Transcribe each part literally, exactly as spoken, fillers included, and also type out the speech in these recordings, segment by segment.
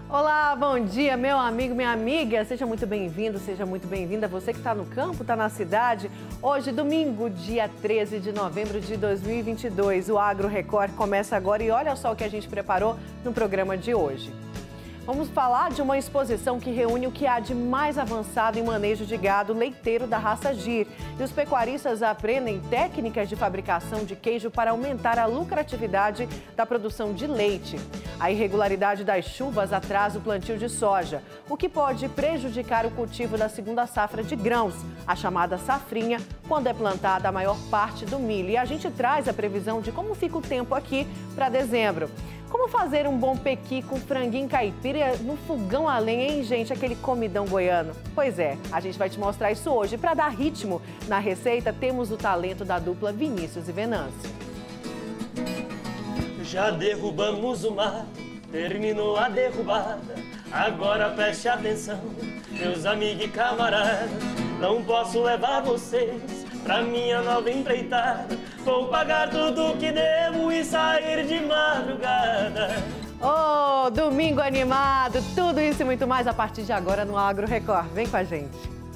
Olá, bom dia, meu amigo, minha amiga. Seja muito bem-vindo, seja muito bem-vinda. Você que está no campo, está na cidade. Hoje, domingo, dia treze de novembro de dois mil e vinte e dois. O Agro Record começa agora e olha só o que a gente preparou no programa de hoje. Vamos falar de uma exposição que reúne o que há de mais avançado em manejo de gado leiteiro da raça Gir. E os pecuaristas aprendem técnicas de fabricação de queijo para aumentar a lucratividade da produção de leite. A irregularidade das chuvas atrasa o plantio de soja, o que pode prejudicar o cultivo da segunda safra de grãos, a chamada safrinha, quando é plantada a maior parte do milho. E a gente traz a previsão de como fica o tempo aqui para dezembro. Como fazer um bom pequi com franguinho caipira no fogão a lenha, hein, gente? Aquele comidão goiano. Pois é, a gente vai te mostrar isso hoje. Para dar ritmo na receita, temos o talento da dupla Vinícius e Venâncio. Já derrubamos o mar, terminou a derrubada. Agora preste atenção, meus amigos e camaradas. Não posso levar vocês pra minha nova empreitada. Vou pagar tudo que devo e sair de madrugada. Oh, domingo animado! Tudo isso e muito mais a partir de agora no Agro Record. Vem com a gente.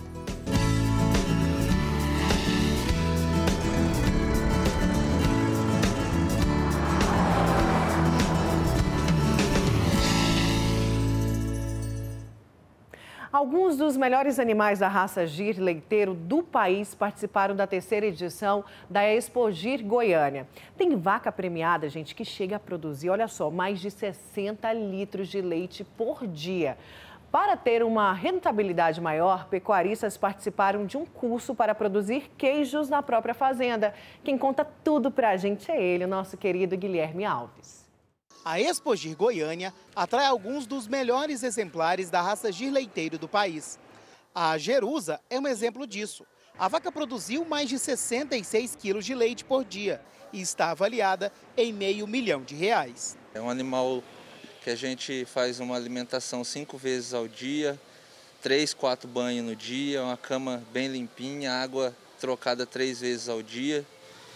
Alguns dos melhores animais da raça Gir leiteiro do país participaram da terceira edição da Expo Gir Goiânia. Tem vaca premiada, gente, que chega a produzir, olha só, mais de sessenta litros de leite por dia. Para ter uma rentabilidade maior, pecuaristas participaram de um curso para produzir queijos na própria fazenda. Quem conta tudo pra a gente é ele, o nosso querido Guilherme Alves. A Expo Gir Goiânia atrai alguns dos melhores exemplares da raça Gir leiteiro do país. A Jerusa é um exemplo disso. A vaca produziu mais de sessenta e seis quilos de leite por dia e está avaliada em meio milhão de reais. É um animal que a gente faz uma alimentação cinco vezes ao dia, três, quatro banhos no dia, uma cama bem limpinha, água trocada três vezes ao dia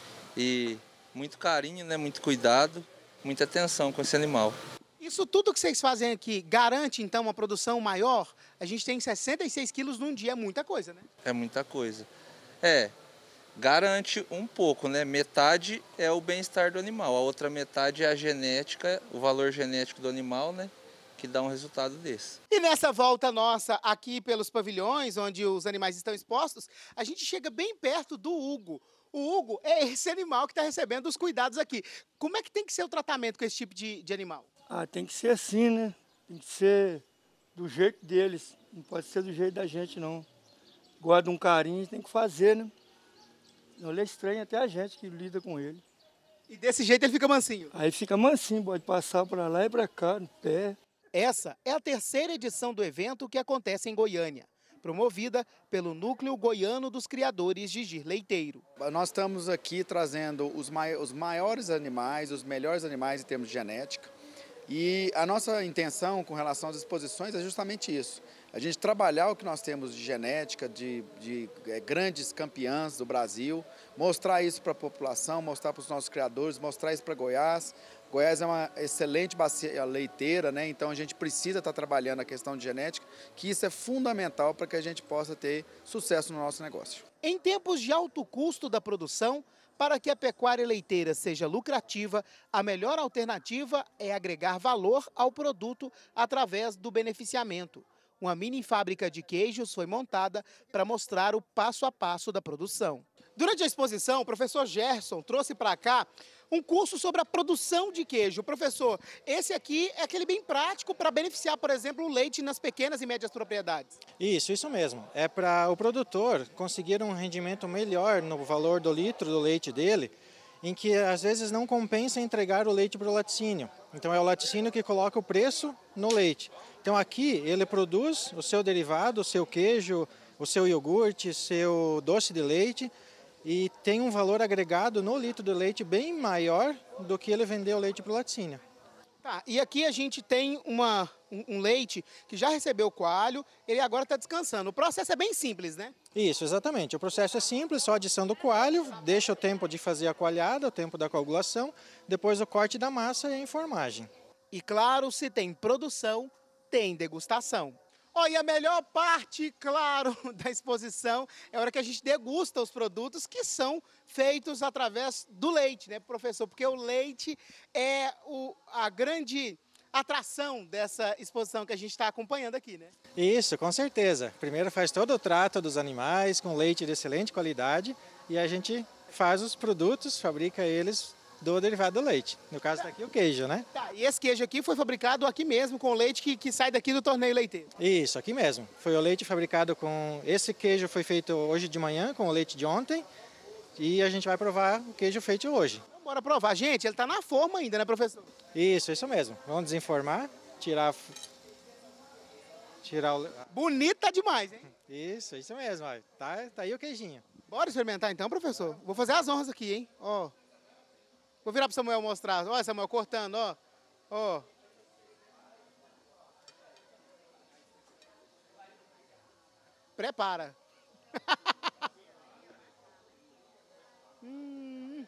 e muito carinho, né? Muito cuidado. Muita atenção com esse animal. Isso tudo que vocês fazem aqui garante, então, uma produção maior? A gente tem sessenta e seis quilos num dia, é muita coisa, né? É muita coisa. É, garante um pouco, né? Metade é o bem-estar do animal, a outra metade é a genética, o valor genético do animal, né? Que dá um resultado desse. E nessa volta nossa aqui pelos pavilhões, onde os animais estão expostos, a gente chega bem perto do Hugo. O Hugo é esse animal que está recebendo os cuidados aqui. Como é que tem que ser o tratamento com esse tipo de, de animal? Ah, tem que ser assim, né? Tem que ser do jeito deles. Não pode ser do jeito da gente, não. Guarda um carinho, tem que fazer, né? Não, ele é estranho até a gente que lida com ele. E desse jeito ele fica mansinho? Aí fica mansinho, pode passar para lá e para cá, no pé. Essa é a terceira edição do evento que acontece em Goiânia, promovida pelo Núcleo Goiano dos Criadores de Gir Leiteiro. Nós estamos aqui trazendo os, mai os maiores animais, os melhores animais em termos de genética. E a nossa intenção com relação às exposições é justamente isso. A gente trabalhar o que nós temos de genética, de, de é, grandes campeãs do Brasil, mostrar isso para a população, mostrar para os nossos criadores, mostrar isso para Goiás. Goiás é uma excelente bacia leiteira, né? Então a gente precisa estar trabalhando a questão de genética, que isso é fundamental para que a gente possa ter sucesso no nosso negócio. Em tempos de alto custo da produção, para que a pecuária leiteira seja lucrativa, a melhor alternativa é agregar valor ao produto através do beneficiamento. Uma mini fábrica de queijos foi montada para mostrar o passo a passo da produção. Durante a exposição, o professor Gerson trouxe para cá um curso sobre a produção de queijo. Professor, esse aqui é aquele bem prático para beneficiar, por exemplo, o leite nas pequenas e médias propriedades. Isso, isso mesmo. É para o produtor conseguir um rendimento melhor no valor do litro do leite dele, em que às vezes não compensa entregar o leite para o laticínio. Então é o laticínio que coloca o preço no leite. Então aqui ele produz o seu derivado, o seu queijo, o seu iogurte, seu doce de leite, e tem um valor agregado no litro de leite bem maior do que ele vender o leite para o laticínio. Tá, e aqui a gente tem uma, um, um leite que já recebeu o coalho, ele agora está descansando. O processo é bem simples, né? Isso, exatamente. O processo é simples, só adição do coalho, deixa o tempo de fazer a coalhada, o tempo da coagulação, depois o corte da massa e a enformagem. E claro, se tem produção, tem degustação. Ó, e a melhor parte, claro, da exposição é a hora que a gente degusta os produtos que são feitos através do leite, né, professor? Porque o leite é o, a grande atração dessa exposição que a gente está acompanhando aqui, né? Isso, com certeza. Primeiro faz todo o trato dos animais com leite de excelente qualidade e a gente faz os produtos, fabrica eles do derivado do leite. No caso daqui o queijo, né? Tá, e esse queijo aqui foi fabricado aqui mesmo, com o leite que, que sai daqui do torneio leiteiro? Isso, aqui mesmo. Foi o leite fabricado com... Esse queijo foi feito hoje de manhã com o leite de ontem e a gente vai provar o queijo feito hoje. Então, bora provar. Gente, ele está na forma ainda, né, professor? Isso, isso mesmo. Vamos desenformar, tirar... tirar o... Bonita demais, hein? Isso, isso mesmo. Ó. Tá, tá aí o queijinho. Bora experimentar então, professor? Vou fazer as honras aqui, hein? Ó. Vou virar para o Samuel mostrar. Olha, Samuel, cortando, ó. Ó. Prepara. hum,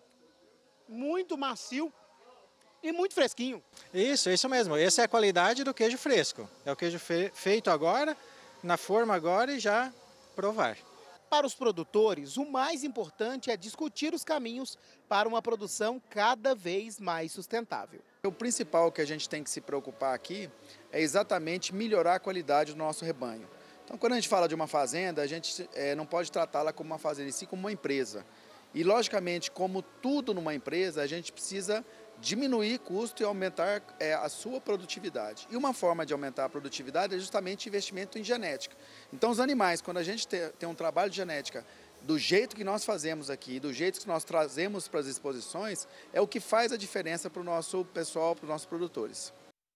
muito macio e muito fresquinho. Isso, isso mesmo. Essa é a qualidade do queijo fresco. É o queijo fe feito agora, na forma agora e já provar. Para os produtores, o mais importante é discutir os caminhos para uma produção cada vez mais sustentável. O principal que a gente tem que se preocupar aqui é exatamente melhorar a qualidade do nosso rebanho. Então, quando a gente fala de uma fazenda, a gente é, não pode tratá-la como uma fazenda, em si como uma empresa. E, logicamente, como tudo numa empresa, a gente precisa diminuir custo e aumentar é, a sua produtividade. E uma forma de aumentar a produtividade é justamente investimento em genética. Então, os animais, quando a gente tem, tem um trabalho de genética do jeito que nós fazemos aqui, do jeito que nós trazemos para as exposições, é o que faz a diferença para o nosso pessoal, para os nossos produtores.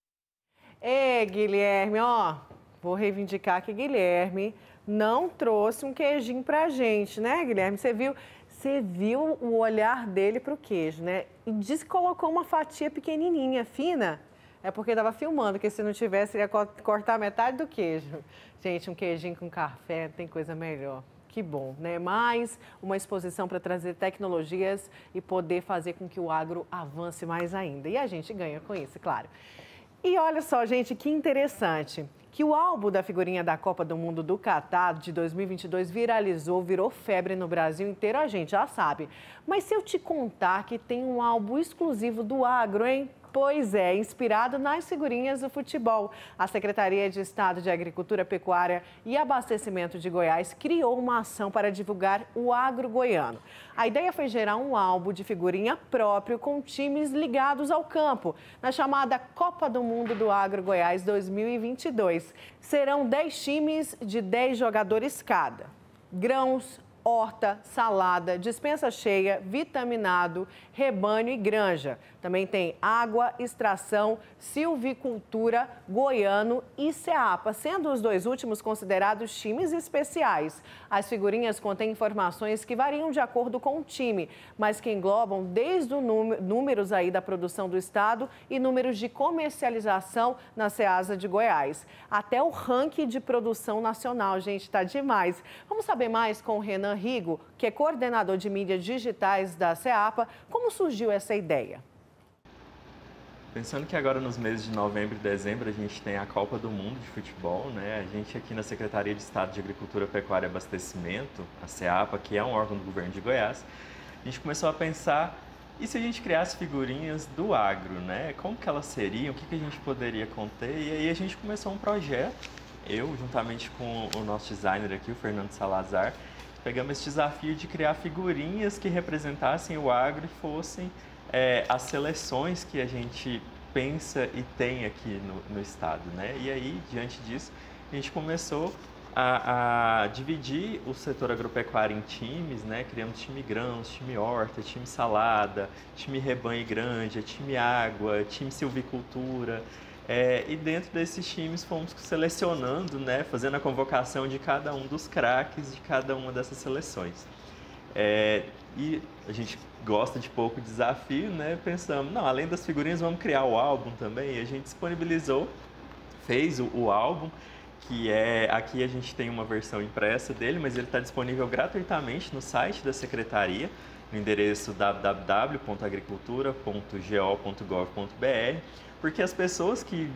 Ê, Guilherme, ó, vou reivindicar que Guilherme não trouxe um queijinho pra gente, né, Guilherme? Você viu... Você viu o olhar dele para o queijo, né? E disse que colocou uma fatia pequenininha, fina. É porque estava filmando, que se não tivesse, ia cortar metade do queijo. Gente, um queijinho com café, tem coisa melhor. Que bom, né? Mais uma exposição para trazer tecnologias e poder fazer com que o agro avance mais ainda. E a gente ganha com isso, claro. E olha só, gente, que interessante. Que o álbum da figurinha da Copa do Mundo do Catar de dois mil e vinte e dois viralizou, virou febre no Brasil inteiro, a gente já sabe. Mas se eu te contar que tem um álbum exclusivo do agro, hein? Pois é, inspirado nas figurinhas do futebol. A Secretaria de Estado de Agricultura, Pecuária e Abastecimento de Goiás criou uma ação para divulgar o agro goiano. A ideia foi gerar um álbum de figurinha próprio com times ligados ao campo, na chamada Copa do Mundo do Agro Goiás dois mil e vinte e dois. Serão dez times de dez jogadores cada. Grãos, horta, salada, despensa cheia, vitaminado, rebanho e granja. Também tem água, extração, silvicultura, goiano e ceapa, sendo os dois últimos considerados times especiais. As figurinhas contêm informações que variam de acordo com o time, mas que englobam desde os números aí da produção do estado e números de comercialização na Ceasa de Goiás, até o ranking de produção nacional. Gente, tá demais. Vamos saber mais com o Renan Rigo, que é coordenador de mídias digitais da CEAPA, como surgiu essa ideia? Pensando que agora nos meses de novembro e dezembro a gente tem a Copa do Mundo de Futebol, né? A gente aqui na Secretaria de Estado de Agricultura, Pecuária e Abastecimento, a CEAPA, que é um órgão do governo de Goiás, a gente começou a pensar, e se a gente criasse figurinhas do agro, né? Como que elas seriam, o que, que a gente poderia conter? E aí a gente começou um projeto, eu juntamente com o nosso designer aqui, o Fernando Salazar, pegamos esse desafio de criar figurinhas que representassem o agro e fossem é, as seleções que a gente pensa e tem aqui no, no estado, né? E aí, diante disso, a gente começou a, a dividir o setor agropecuário em times, né? Criamos time grãos, time horta, time salada, time rebanho e granja, time água, time silvicultura. É, e dentro desses times fomos selecionando, né, fazendo a convocação de cada um dos craques de cada uma dessas seleções. É, e a gente gosta de pouco desafio, né? Pensamos, não, além das figurinhas, vamos criar o álbum também. E a gente disponibilizou, fez o, o álbum, que é, aqui a gente tem uma versão impressa dele, mas ele está disponível gratuitamente no site da Secretaria, no endereço w w w ponto agricultura ponto go ponto gov ponto b r, porque as pessoas que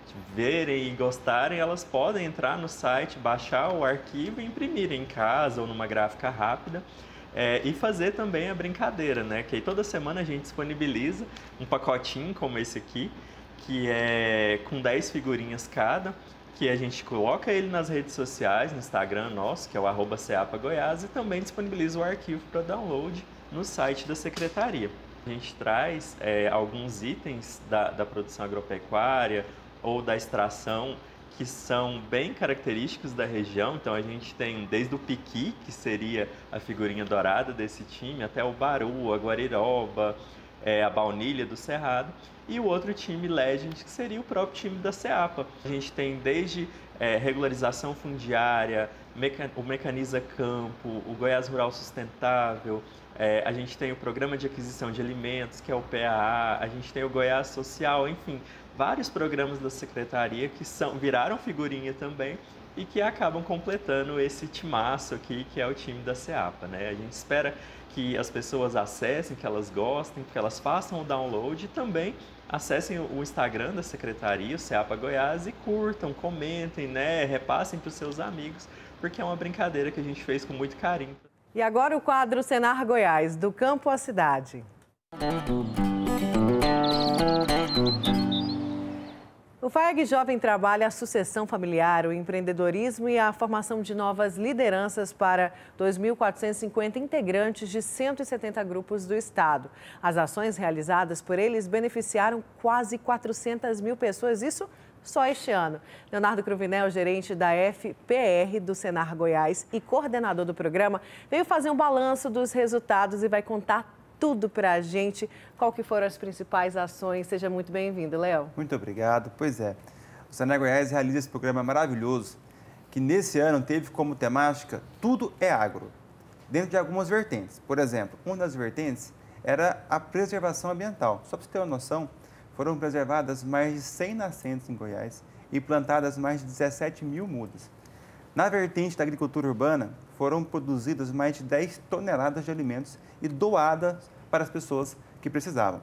verem e gostarem, elas podem entrar no site, baixar o arquivo e imprimir em casa ou numa gráfica rápida. É, e fazer também a brincadeira, né? Que aí toda semana a gente disponibiliza um pacotinho como esse aqui, que é com dez figurinhas cada, que a gente coloca ele nas redes sociais, no Instagram nosso, que é o arroba Ceapa Goiás, e também disponibiliza o arquivo para download no site da Secretaria. A gente traz é, alguns itens da, da produção agropecuária ou da extração que são bem característicos da região. Então a gente tem desde o piqui, que seria a figurinha dourada desse time, até o baru, a guariroba, é, a baunilha do cerrado, e o outro time Legend, que seria o próprio time da Ceapa. A gente tem desde é, regularização fundiária, meca o Mecaniza Campo, o Goiás Rural Sustentável, é, a gente tem o Programa de Aquisição de Alimentos, que é o P A A, a gente tem o Goiás Social, enfim, vários programas da Secretaria que são, viraram figurinha também e que acabam completando esse timaço aqui, que é o time da Ceapa, né? A gente espera que as pessoas acessem, que elas gostem, que elas façam o download e também acessem o Instagram da Secretaria, o Ceapa Goiás, e curtam, comentem, né? Repassem para os seus amigos, porque é uma brincadeira que a gente fez com muito carinho. E agora o quadro Senar Goiás, do campo à cidade. O FAEG Jovem trabalha a sucessão familiar, o empreendedorismo e a formação de novas lideranças para dois mil quatrocentos e cinquenta integrantes de cento e setenta grupos do estado. As ações realizadas por eles beneficiaram quase quatrocentas mil pessoas, isso só este ano. Leonardo Cruvinel, gerente da F P R do Senar Goiás e coordenador do programa, veio fazer um balanço dos resultados e vai contar tudo para a gente. Qual que foram as principais ações? Seja muito bem-vindo, Léo. Muito obrigado. Pois é, o Senar Goiás realiza esse programa maravilhoso, que nesse ano teve como temática Tudo é Agro, dentro de algumas vertentes. Por exemplo, uma das vertentes era a preservação ambiental. Só para você ter uma noção, foram preservadas mais de cem nascentes em Goiás e plantadas mais de dezessete mil mudas. Na vertente da agricultura urbana, foram produzidas mais de dez toneladas de alimentos e doadas para as pessoas que precisavam.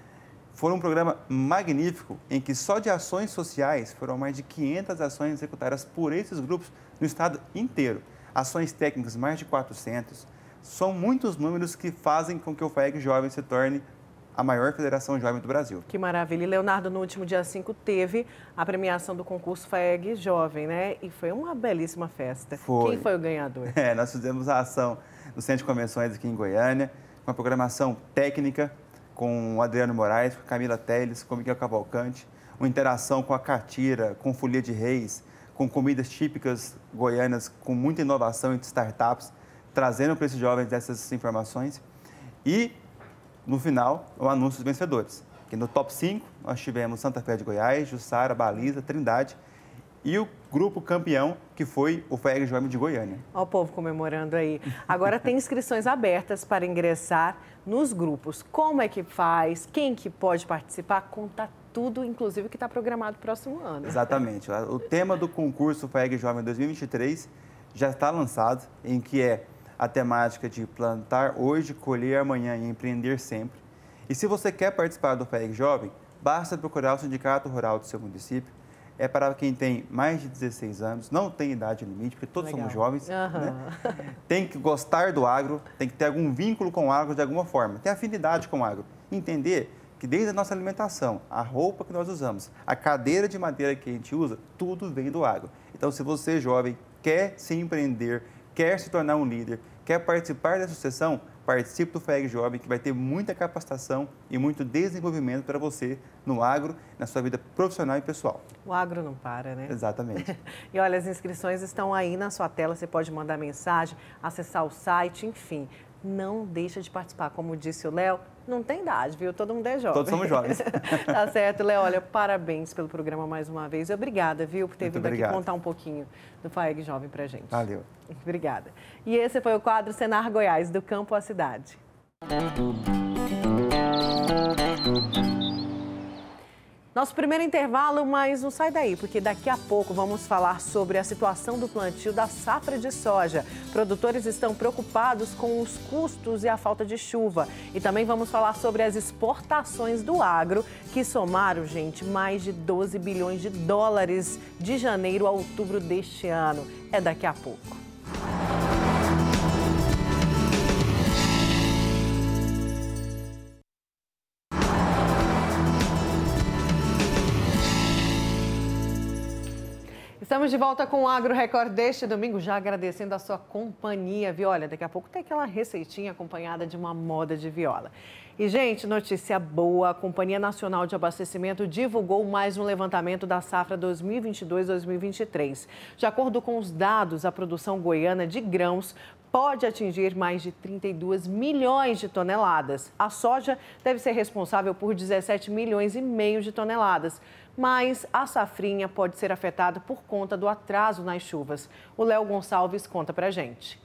Foi um programa magnífico em que só de ações sociais foram mais de quinhentas ações executadas por esses grupos no estado inteiro. Ações técnicas, mais de quatrocentas. São muitos números que fazem com que o FAEG Jovem se torne a maior federação jovem do Brasil. Que maravilha. E Leonardo, no último dia cinco teve a premiação do concurso FAEG Jovem, né? E foi uma belíssima festa. Foi. Quem foi o ganhador? É, nós fizemos a ação no Centro de Convenções aqui em Goiânia, com a programação técnica, com o Adriano Moraes, com a Camila Teles, com o Miguel Cavalcante, uma interação com a Catira, com Folia de Reis, com comidas típicas goianas, com muita inovação entre startups, trazendo para esses jovens essas informações. E no final, o anúncio dos vencedores. Que no top cinco, nós tivemos Santa Fé de Goiás, Jussara, Baliza, Trindade e o grupo campeão, que foi o FAEG Jovem de Goiânia. Olha o povo comemorando aí. Agora tem inscrições abertas para ingressar nos grupos. Como é que faz? Quem que pode participar? Conta tudo, inclusive, o que está programado para o próximo ano. Exatamente. O tema do concurso FAEG Jovem dois mil e vinte e três já está lançado, em que é a temática de plantar hoje, colher amanhã e empreender sempre. E se você quer participar do FAEG Jovem, basta procurar o Sindicato Rural do seu município. É para quem tem mais de dezesseis anos, não tem idade limite, porque todos Legal. somos jovens. Uhum. Né? Tem que gostar do agro, tem que ter algum vínculo com o agro de alguma forma, ter afinidade com o agro. Entender que desde a nossa alimentação, a roupa que nós usamos, a cadeira de madeira que a gente usa, tudo vem do agro. Então, se você, jovem, quer se empreender, quer se tornar um líder, quer participar da sucessão, participe do FAEG Jovem, que vai ter muita capacitação e muito desenvolvimento para você no agro, na sua vida profissional e pessoal. O agro não para, né? Exatamente. E olha, as inscrições estão aí na sua tela, você pode mandar mensagem, acessar o site, enfim. Não deixa de participar. Como disse o Léo, não tem idade, viu? Todo mundo é jovem. Todos somos jovens. Tá certo, Léo. Olha, parabéns pelo programa mais uma vez. Obrigada, viu, por ter Muito vindo obrigado. aqui contar um pouquinho do FAEG Jovem pra gente. Valeu. Obrigada. E esse foi o quadro Senar Goiás, do campo à cidade. Nosso primeiro intervalo, mas não sai daí, porque daqui a pouco vamos falar sobre a situação do plantio da safra de soja. Produtores estão preocupados com os custos e a falta de chuva. E também vamos falar sobre as exportações do agro, que somaram, gente, mais de doze bilhões de dólares de janeiro a outubro deste ano. É daqui a pouco. Estamos de volta com o Agro Record deste domingo, já agradecendo a sua companhia, viu? Olha, daqui a pouco tem aquela receitinha acompanhada de uma moda de viola. E, gente, notícia boa, a Companhia Nacional de Abastecimento divulgou mais um levantamento da safra dois mil e vinte e dois, dois mil e vinte e três. De acordo com os dados, a produção goiana de grãos pode atingir mais de trinta e dois milhões de toneladas. A soja deve ser responsável por dezessete milhões e meio de toneladas. Mas a safrinha pode ser afetada por conta do atraso nas chuvas. O Léo Gonçalves conta pra gente.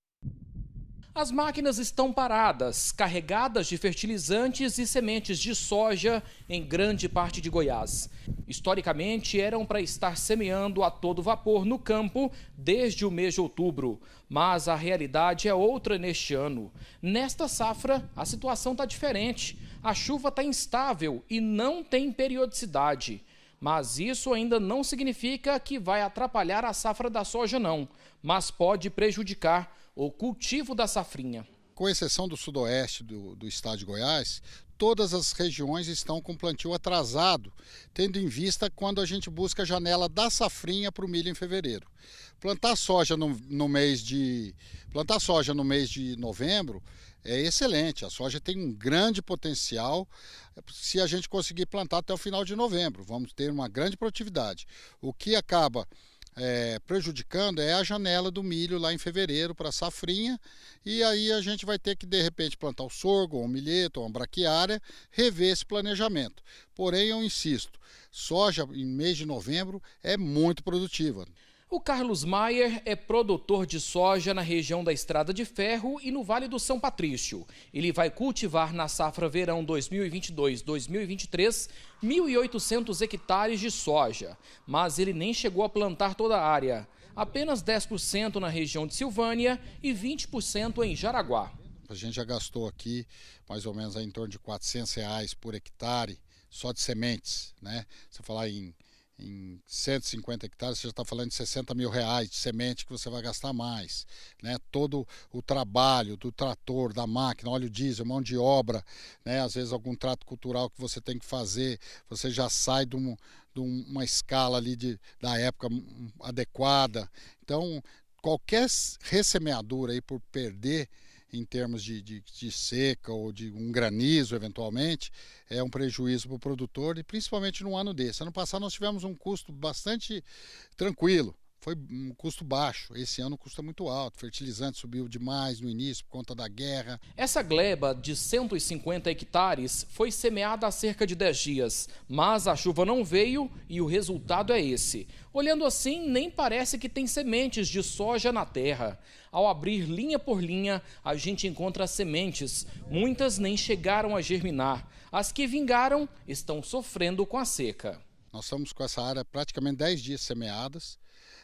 As máquinas estão paradas, carregadas de fertilizantes e sementes de soja em grande parte de Goiás. Historicamente, eram para estar semeando a todo vapor no campo desde o mês de outubro. Mas a realidade é outra neste ano. Nesta safra, a situação está diferente. A chuva está instável e não tem periodicidade. Mas isso ainda não significa que vai atrapalhar a safra da soja, não. Mas pode prejudicar o cultivo da safrinha. Com exceção do sudoeste do, do estado de Goiás, todas as regiões estão com plantio atrasado, tendo em vista quando a gente busca a janela da safrinha para o milho em fevereiro. Plantar soja no, no mês de plantar soja no mês de novembro é excelente. A soja tem um grande potencial se a gente conseguir plantar até o final de novembro. Vamos ter uma grande produtividade. O que acaba É, prejudicando é a janela do milho lá em fevereiro para a safrinha, e aí a gente vai ter que de repente plantar o sorgo, ou o milheto, ou uma braquiária, rever esse planejamento. Porém, eu insisto, soja em mês de novembro é muito produtiva. O Carlos Maier é produtor de soja na região da Estrada de Ferro e no Vale do São Patrício. Ele vai cultivar na safra verão dois mil e vinte e dois, dois mil e vinte e três mil e oitocentos hectares de soja, mas ele nem chegou a plantar toda a área. Apenas dez por cento na região de Silvânia e vinte por cento em Jaraguá. A gente já gastou aqui mais ou menos em torno de quatrocentos reais por hectare só de sementes, né? Você falar em Em cento e cinquenta hectares, você já está falando de sessenta mil reais de semente que você vai gastar mais, né? Todo o trabalho do trator, da máquina, óleo diesel, mão de obra, né? Às vezes algum trato cultural que você tem que fazer, você já sai de, um, de uma escala ali de, da época adequada. Então, qualquer ressemeadura aí por perder em termos de, de, de seca ou de um granizo, eventualmente, é um prejuízo para o produtor, e principalmente num ano desse. Ano passado nós tivemos um custo bastante tranquilo, foi um custo baixo. Esse ano o custo é muito alto, fertilizante subiu demais no início por conta da guerra. Essa gleba de cento e cinquenta hectares foi semeada há cerca de dez dias, mas a chuva não veio e o resultado é esse. Olhando assim, nem parece que tem sementes de soja na terra. Ao abrir linha por linha, a gente encontra sementes. Muitas nem chegaram a germinar. As que vingaram estão sofrendo com a seca. Nós estamos com essa área praticamente dez dias semeadas.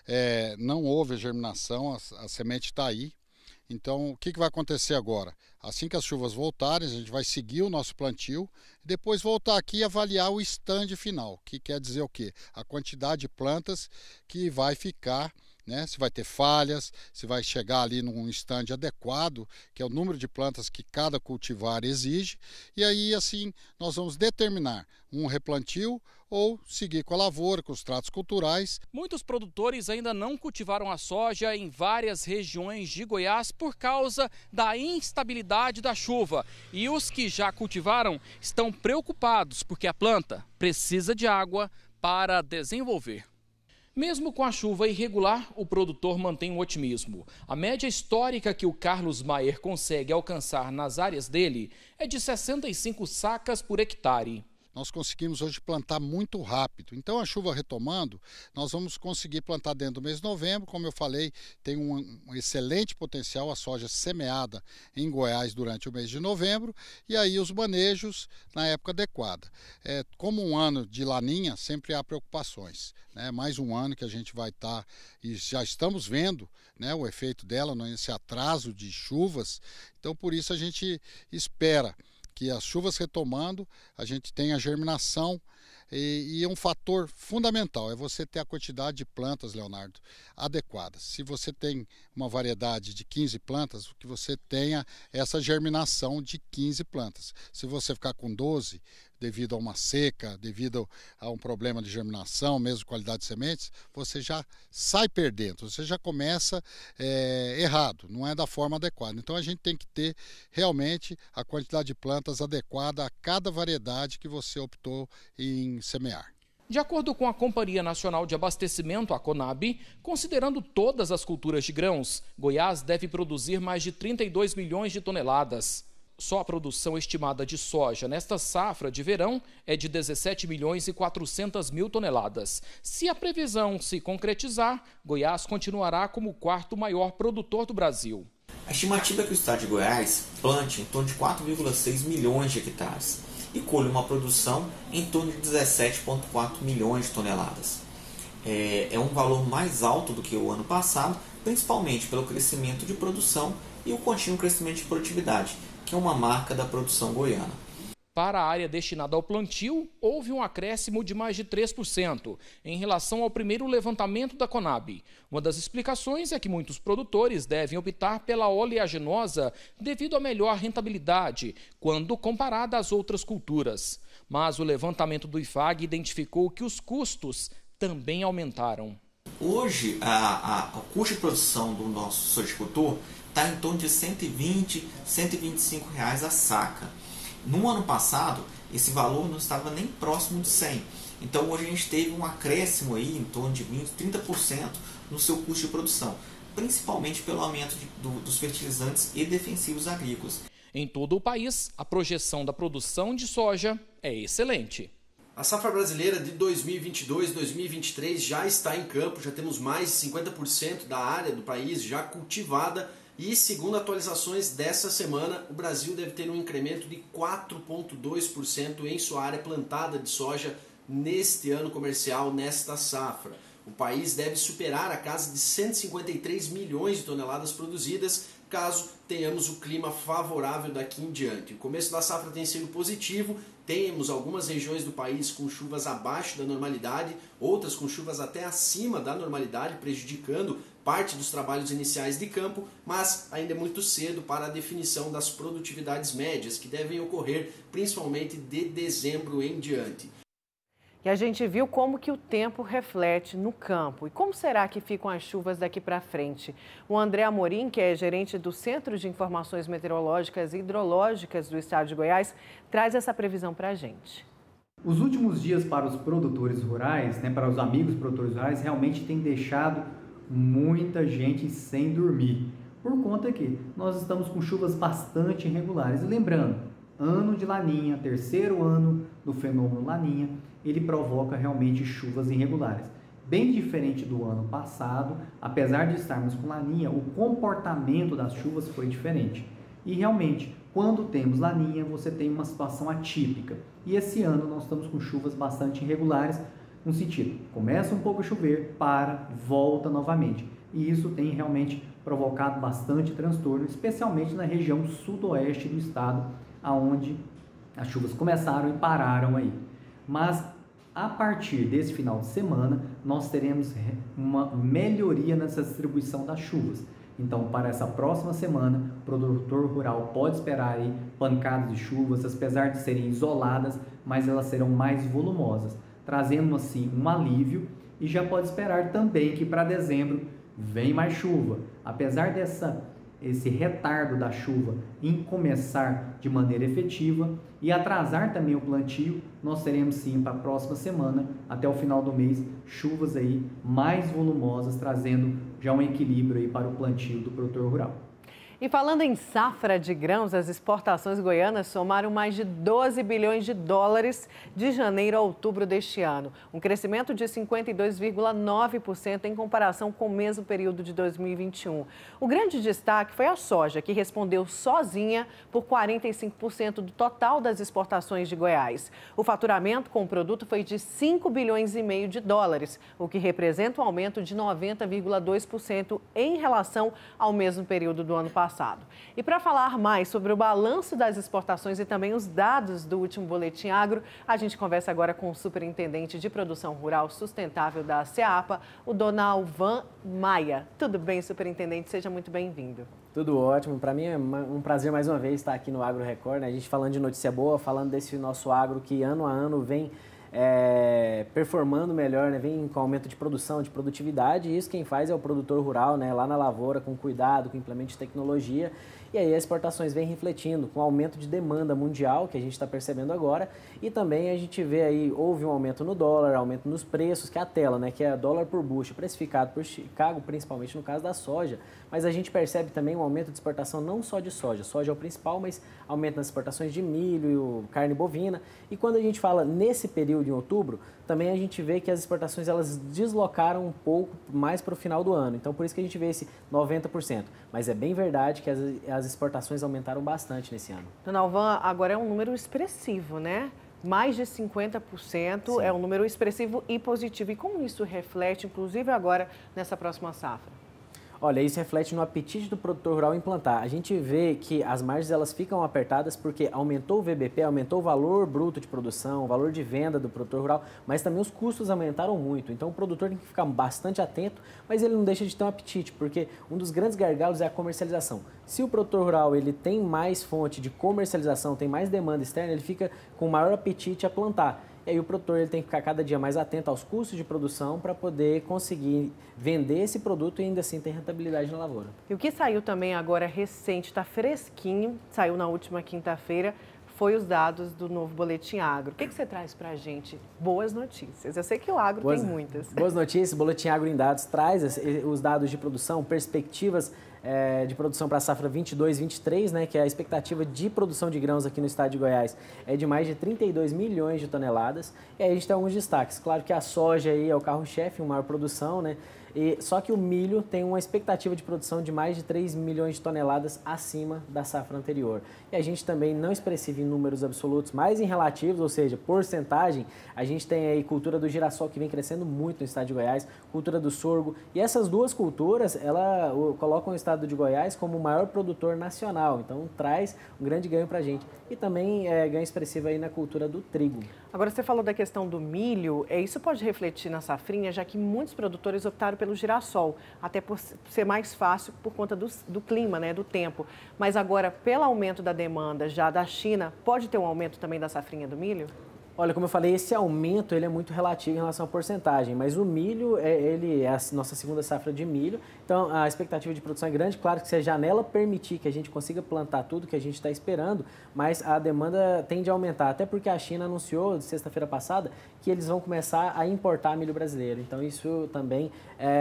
É, não houve germinação, a, a semente está aí. Então, o que, que vai acontecer agora? Assim que as chuvas voltarem, a gente vai seguir o nosso plantio e depois voltar aqui e avaliar o stand final, que quer dizer o quê? A quantidade de plantas que vai ficar, né? Se vai ter falhas, se vai chegar ali num stand adequado, que é o número de plantas que cada cultivar exige, e aí assim nós vamos determinar um replantio ou seguir com a lavoura, com os tratos culturais. Muitos produtores ainda não cultivaram a soja em várias regiões de Goiás por causa da instabilidade da chuva. E os que já cultivaram estão preocupados porque a planta precisa de água para desenvolver. Mesmo com a chuva irregular, o produtor mantém um otimismo. A média histórica que o Carlos Maier consegue alcançar nas áreas dele é de sessenta e cinco sacas por hectare. nós conseguimos hoje plantar muito rápido. Então a chuva retomando, nós vamos conseguir plantar dentro do mês de novembro. Como eu falei, tem um, um excelente potencial a soja semeada em Goiás durante o mês de novembro, e aí os manejos na época adequada. É, como um ano de laninha, sempre há preocupações, né? Mais um ano que a gente vai estar, e já estamos vendo, né, o efeito dela nesse atraso de chuvas. Então por isso a gente espera que as chuvas retomando, a gente tenha germinação, e, e um fator fundamental é você ter a quantidade de plantas, Leonardo, adequadas. Se você tem uma variedade de quinze plantas, que você tenha essa germinação de quinze plantas. Se você ficar com doze, devido a uma seca, devido a um problema de germinação, mesmo qualidade de sementes, você já sai perdendo, você já começa é, errado, não é da forma adequada. Então a gente tem que ter realmente a quantidade de plantas adequada a cada variedade que você optou em semear. De acordo com a Companhia Nacional de Abastecimento, a CONAB, considerando todas as culturas de grãos, Goiás deve produzir mais de trinta e dois milhões de toneladas. Só a produção estimada de soja nesta safra de verão é de dezessete milhões e quatrocentas mil toneladas. Se a previsão se concretizar, Goiás continuará como o quarto maior produtor do Brasil. A estimativa é que o estado de Goiás plante em torno de quatro vírgula seis milhões de hectares e colhe uma produção em torno de dezessete vírgula quatro milhões de toneladas. É, é um valor mais alto do que o ano passado, principalmente pelo crescimento de produção e o contínuo crescimento de produtividade, que é uma marca da produção goiana. Para a área destinada ao plantio, houve um acréscimo de mais de três por cento em relação ao primeiro levantamento da CONAB. Uma das explicações é que muitos produtores devem optar pela oleaginosa devido à melhor rentabilidade, quando comparada às outras culturas. Mas o levantamento do I F A G identificou que os custos também aumentaram. Hoje, a, a, o custo de produção do nosso sojicultor está em torno de cento e vinte, cento e vinte e cinco reais a saca. No ano passado, esse valor não estava nem próximo de cem. Então hoje a gente teve um acréscimo aí em torno de vinte, trinta por cento no seu custo de produção, principalmente pelo aumento de, do, dos fertilizantes e defensivos agrícolas. Em todo o país, a projeção da produção de soja é excelente. A safra brasileira de dois mil e vinte e dois, dois mil e vinte e três já está em campo, já temos mais de cinquenta por cento da área do país já cultivada. E segundo atualizações dessa semana, o Brasil deve ter um incremento de quatro vírgula dois por cento em sua área plantada de soja neste ano comercial, nesta safra. O país deve superar a casa de cento e cinquenta e três milhões de toneladas produzidas, caso tenhamos o clima favorável daqui em diante. O começo da safra tem sido positivo, temos algumas regiões do país com chuvas abaixo da normalidade, outras com chuvas até acima da normalidade, prejudicando parte dos trabalhos iniciais de campo, mas ainda é muito cedo para a definição das produtividades médias, que devem ocorrer principalmente de dezembro em diante. E a gente viu como que o tempo reflete no campo. E como será que ficam as chuvas daqui para frente? O André Amorim, que é gerente do Centro de Informações Meteorológicas e Hidrológicas do Estado de Goiás, traz essa previsão para a gente. Os últimos dias para os produtores rurais, né, para os amigos produtores rurais, realmente tem deixado muita gente sem dormir. Por conta que nós estamos com chuvas bastante irregulares. E lembrando, ano de laninha, terceiro ano do fenômeno laninha, ele provoca realmente chuvas irregulares. Bem diferente do ano passado, apesar de estarmos com laninha, o comportamento das chuvas foi diferente. E realmente, quando temos laninha, você tem uma situação atípica. E esse ano nós estamos com chuvas bastante irregulares, no sentido, começa um pouco a chover, para, volta novamente. E isso tem realmente provocado bastante transtorno, especialmente na região sudoeste do estado, onde as chuvas começaram e pararam aí. Mas a partir desse final de semana, nós teremos uma melhoria nessa distribuição das chuvas. Então, para essa próxima semana, o produtor rural pode esperar aí pancadas de chuvas, apesar de serem isoladas, mas elas serão mais volumosas, trazendo assim um alívio, e já pode esperar também que para dezembro vem mais chuva. Apesar dessa esse retardo da chuva em começar de maneira efetiva e atrasar também o plantio, nós teremos sim para a próxima semana, até o final do mês, chuvas aí mais volumosas, trazendo já um equilíbrio aí para o plantio do produtor rural. E falando em safra de grãos, as exportações goianas somaram mais de doze bilhões de dólares de janeiro a outubro deste ano, um crescimento de cinquenta e dois vírgula nove por cento em comparação com o mesmo período de dois mil e vinte e um. O grande destaque foi a soja, que respondeu sozinha por quarenta e cinco por cento do total das exportações de Goiás. O faturamento com o produto foi de cinco bilhões e meio de dólares, o que representa um aumento de noventa vírgula dois por cento em relação ao mesmo período do ano passado. Passado. E para falar mais sobre o balanço das exportações e também os dados do último Boletim Agro, a gente conversa agora com o superintendente de Produção Rural Sustentável da SEAPA, o Donalvan Maia. Tudo bem, superintendente? Seja muito bem-vindo. Tudo ótimo. Para mim é um prazer mais uma vez estar aqui no Agro Record, né? A gente falando de notícia boa, falando desse nosso agro que ano a ano vem É, performando melhor, né? Vem com aumento de produção, de produtividade, e isso quem faz é o produtor rural, né? Lá na lavoura, com cuidado, com implemento de tecnologia. E aí as exportações vêm refletindo com o aumento de demanda mundial que a gente está percebendo agora, e também a gente vê aí, houve um aumento no dólar, aumento nos preços, que é a tela, né? Que é dólar por bushel, precificado por Chicago, principalmente no caso da soja. Mas a gente percebe também um aumento de exportação não só de soja, soja é o principal, mas aumento nas exportações de milho, carne bovina. E quando a gente fala nesse período em outubro, também a gente vê que as exportações elas deslocaram um pouco mais para o final do ano. Então por isso que a gente vê esse noventa por cento. Mas é bem verdade que as, as exportações aumentaram bastante nesse ano. Dona Alvan, agora é um número expressivo, né? Mais de cinquenta por cento. Sim. É um número expressivo e positivo. E como isso reflete, inclusive agora, nessa próxima safra? Olha, isso reflete no apetite do produtor rural em plantar. A gente vê que as margens elas ficam apertadas porque aumentou o V B P, aumentou o valor bruto de produção, o valor de venda do produtor rural, mas também os custos aumentaram muito. Então o produtor tem que ficar bastante atento, mas ele não deixa de ter um apetite, porque um dos grandes gargalos é a comercialização. Se o produtor rural ele tem mais fonte de comercialização, tem mais demanda externa, ele fica com maior apetite a plantar. E aí o produtor ele tem que ficar cada dia mais atento aos custos de produção para poder conseguir vender esse produto e ainda assim ter rentabilidade na lavoura. E o que saiu também agora recente, está fresquinho, saiu na última quinta-feira, foi os dados do novo Boletim Agro. O que, que você traz para a gente? Boas notícias. Eu sei que o agro boas, tem muitas. Boas notícias, o Boletim Agro em Dados traz os dados de produção, perspectivas É, de produção para a safra vinte e dois, vinte e três, né, que é a expectativa de produção de grãos aqui no estado de Goiás é de mais de trinta e dois milhões de toneladas. E aí a gente tem alguns destaques. Claro que a soja aí é o carro-chefe, uma maior produção, né? E, só que o milho tem uma expectativa de produção de mais de três milhões de toneladas acima da safra anterior. E a gente também não expressiva em números absolutos, mas em relativos, ou seja, porcentagem, a gente tem aí cultura do girassol que vem crescendo muito no estado de Goiás, cultura do sorgo. E essas duas culturas, ela o, colocam o estado de Goiás como o maior produtor nacional. Então traz um grande ganho para a gente. E também é, ganho expressivo aí na cultura do trigo. Agora você falou da questão do milho, é, isso pode refletir na safrinha, já que muitos produtores optaram pelo girassol, até por ser mais fácil por conta do, do clima, né, do tempo. Mas agora, pelo aumento da demanda já da China, pode ter um aumento também da safrinha do milho? Olha, como eu falei, esse aumento ele é muito relativo em relação à porcentagem, mas o milho, é, ele é a nossa segunda safra de milho, então a expectativa de produção é grande. Claro que se a janela permitir que a gente consiga plantar tudo que a gente está esperando, mas a demanda tende a aumentar, até porque a China anunciou, sexta-feira passada, que eles vão começar a importar milho brasileiro. Então isso também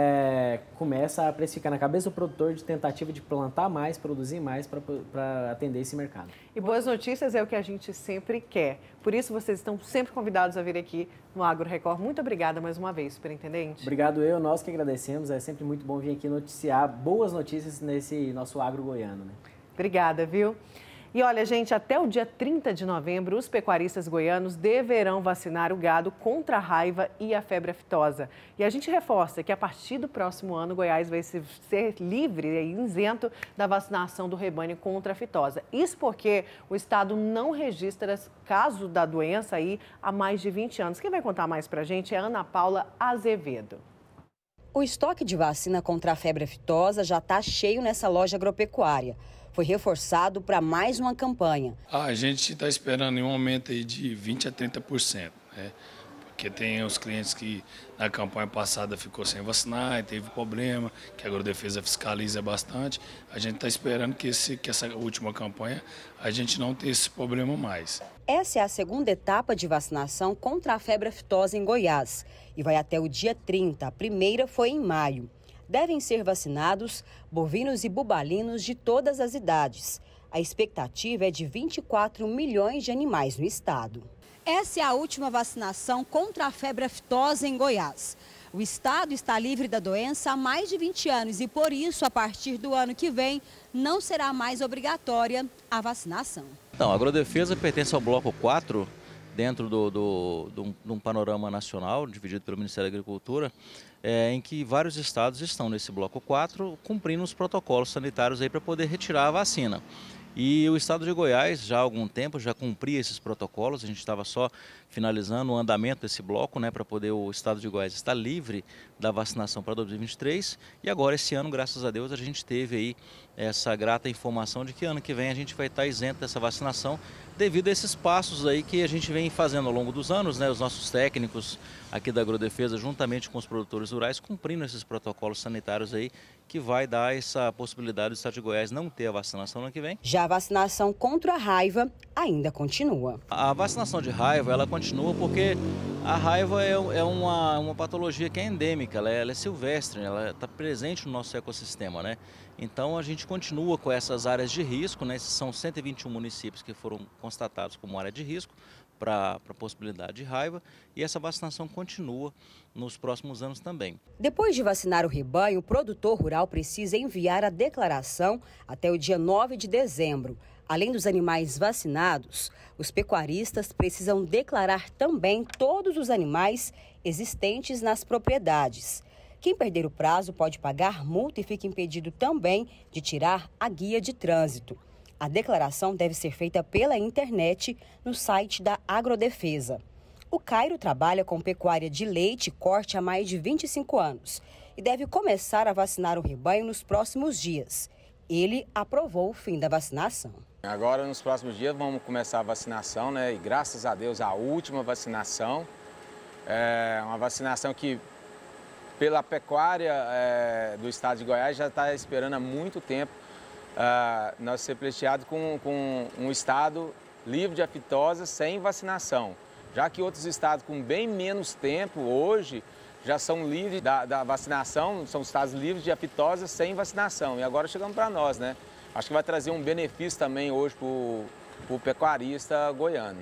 é, começa a precificar na cabeça do produtor de tentativa de plantar mais, produzir mais para atender esse mercado. E boas notícias é o que a gente sempre quer. Por isso vocês estão sempre convidados a vir aqui no Agro Record. Muito obrigada mais uma vez, superintendente. Obrigado eu, nós que agradecemos. É sempre muito bom vir aqui noticiar boas notícias nesse nosso agro goiano, né? Obrigada, viu? E olha, gente, até o dia trinta de novembro, os pecuaristas goianos deverão vacinar o gado contra a raiva e a febre aftosa. E a gente reforça que a partir do próximo ano, Goiás vai ser livre e isento da vacinação do rebanho contra a aftosa. Isso porque o estado não registra caso da doença aí há mais de vinte anos. Quem vai contar mais pra gente é a Ana Paula Azevedo. O estoque de vacina contra a febre aftosa já está cheio nessa loja agropecuária. Foi reforçado para mais uma campanha. Ah, a gente está esperando um aumento aí de vinte a trinta por cento, né? Porque tem os clientes que na campanha passada ficou sem vacinar e teve problema, que a Agrodefesa fiscaliza bastante. A gente está esperando que, esse, que essa última campanha a gente não tenha esse problema mais. Essa é a segunda etapa de vacinação contra a febre aftosa em Goiás e vai até o dia trinta. A primeira foi em maio. devem ser vacinados bovinos e bubalinos de todas as idades. A expectativa é de vinte e quatro milhões de animais no estado. Essa é a última vacinação contra a febre aftosa em Goiás. O estado está livre da doença há mais de vinte anos e, por isso, a partir do ano que vem, não será mais obrigatória a vacinação. Não, a Agrodefesa pertence ao bloco quatro, dentro do, do, do, de um panorama nacional, dividido pelo Ministério da Agricultura, é, em que vários estados estão nesse bloco quatro, cumprindo os protocolos sanitários aí para poder retirar a vacina. E o estado de Goiás, já há algum tempo, já cumpria esses protocolos. A gente estava só finalizando o andamento desse bloco, né, para poder o estado de Goiás estar livre da vacinação para dois mil e vinte e três. E agora, esse ano, graças a Deus, a gente teve aí essa grata informação de que ano que vem a gente vai estar isento dessa vacinação, devido a esses passos aí que a gente vem fazendo ao longo dos anos, né, os nossos técnicos aqui da Agrodefesa, juntamente com os produtores rurais, cumprindo esses protocolos sanitários aí, que vai dar essa possibilidade do estado de Goiás não ter a vacinação no ano que vem. Já a vacinação contra a raiva ainda continua. A vacinação de raiva, ela continua porque a raiva é, é uma, uma patologia que é endêmica, ela é, ela é silvestre, ela está presente no nosso ecossistema, né? Então a gente continua com essas áreas de risco, né? Esses são cento e vinte e um municípios que foram constatados como área de risco para a possibilidade de raiva, e essa vacinação continua nos próximos anos também. Depois de vacinar o rebanho, o produtor rural precisa enviar a declaração até o dia nove de dezembro. Além dos animais vacinados, os pecuaristas precisam declarar também todos os animais existentes nas propriedades. Quem perder o prazo pode pagar multa e fica impedido também de tirar a guia de trânsito. A declaração deve ser feita pela internet no site da Agrodefesa. O Cairo trabalha com pecuária de leite e corte há mais de vinte e cinco anos e deve começar a vacinar o rebanho nos próximos dias. Ele aprovou o fim da vacinação. Agora, nos próximos dias, vamos começar a vacinação, né? E graças a Deus, a última vacinação. É uma vacinação que, pela pecuária é, do estado de Goiás, já está esperando há muito tempo. Uh, nós ser pleiteado com, com um estado livre de aftosa sem vacinação, já que outros estados com bem menos tempo hoje já são livres da, da vacinação, são estados livres de aftosa sem vacinação, e agora chegamos para nós, né? Acho que vai trazer um benefício também hoje para o pecuarista goiano.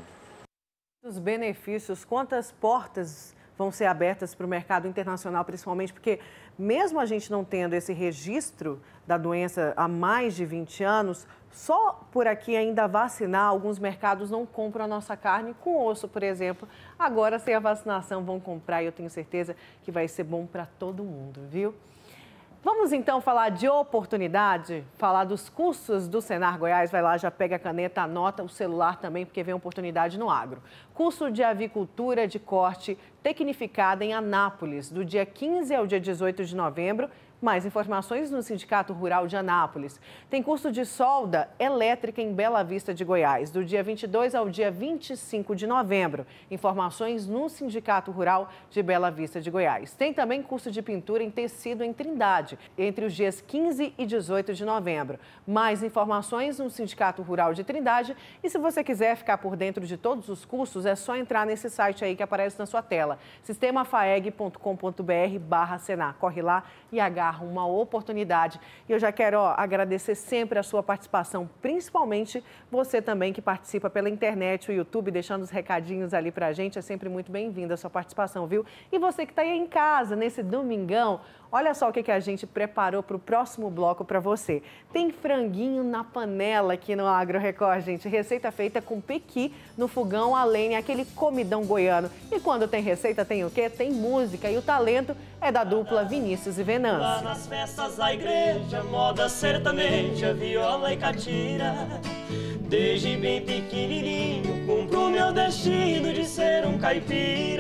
Os benefícios, quantas portas vão ser abertas para o mercado internacional, principalmente porque mesmo a gente não tendo esse registro da doença há mais de vinte anos, só por aqui ainda vacinar, alguns mercados não compram a nossa carne com osso, por exemplo. Agora, sem a vacinação, vão comprar e eu tenho certeza que vai ser bom para todo mundo, viu? Vamos então falar de oportunidade, falar dos cursos do Senar Goiás. Vai lá, já pega a caneta, anota o celular também, porque vem oportunidade no agro. Curso de avicultura de corte tecnificada em Anápolis, do dia quinze ao dia dezoito de novembro. Mais informações no Sindicato Rural de Anápolis. Tem curso de solda elétrica em Bela Vista de Goiás, do dia vinte e dois ao dia vinte e cinco de novembro. Informações no Sindicato Rural de Bela Vista de Goiás. Tem também curso de pintura em tecido em Trindade, entre os dias quinze e dezoito de novembro. Mais informações no Sindicato Rural de Trindade. E se você quiser ficar por dentro de todos os cursos, é só entrar nesse site aí que aparece na sua tela. sistema faeg ponto com ponto br barra Senar. Corre lá e agarra uma oportunidade. E eu já quero ó, agradecer sempre a sua participação, principalmente você também que participa pela internet, o YouTube, deixando os recadinhos ali pra gente. É sempre muito bem-vinda a sua participação, viu? E você que está aí em casa, nesse domingão, olha só o que, que a gente preparou para o próximo bloco para você. Tem franguinho na panela aqui no Agro Record, gente. Receita feita com pequi no fogão a lenha, aquele comidão goiano. E quando tem receita, tem o quê? Tem música. E o talento é da dupla Vinícius e Venâncio. Lá nas festas da igreja, moda sertaneja, viola e catira. Desde bem pequenininho, cumpro meu destino de ser um caipira.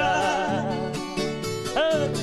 Ah.